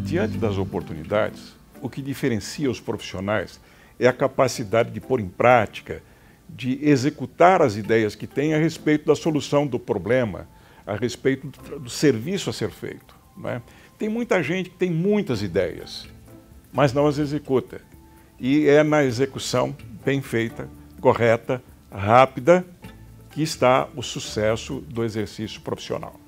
Diante das oportunidades, o que diferencia os profissionais é a capacidade de pôr em prática, de executar as ideias que têm a respeito da solução do problema, a respeito do serviço a ser feito, não é? Tem muita gente que tem muitas ideias, mas não as executa. E é na execução bem feita, correta, rápida, que está o sucesso do exercício profissional.